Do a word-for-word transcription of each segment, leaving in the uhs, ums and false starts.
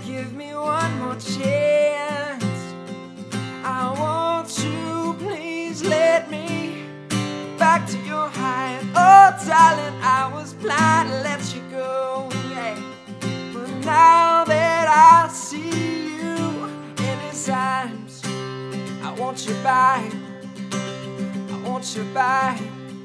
give me one more chance. I want you, please let me back to your height. Oh darling, I was blind to let you go, yeah. But now that I see you in his arms, I want you back, I want you back.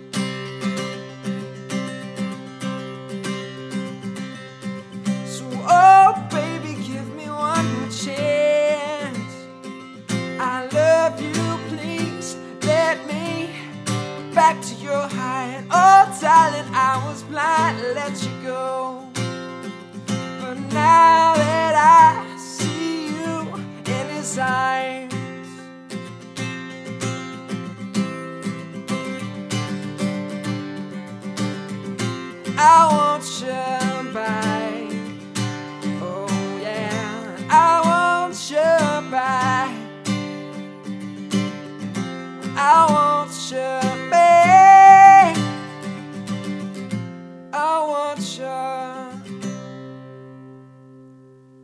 So oh baby, give me one more chance. I love you, please let me back to your height. Oh darling, I was blind to let you go. But now that I see you in his eyes, I want you back. Oh yeah, I want you back. I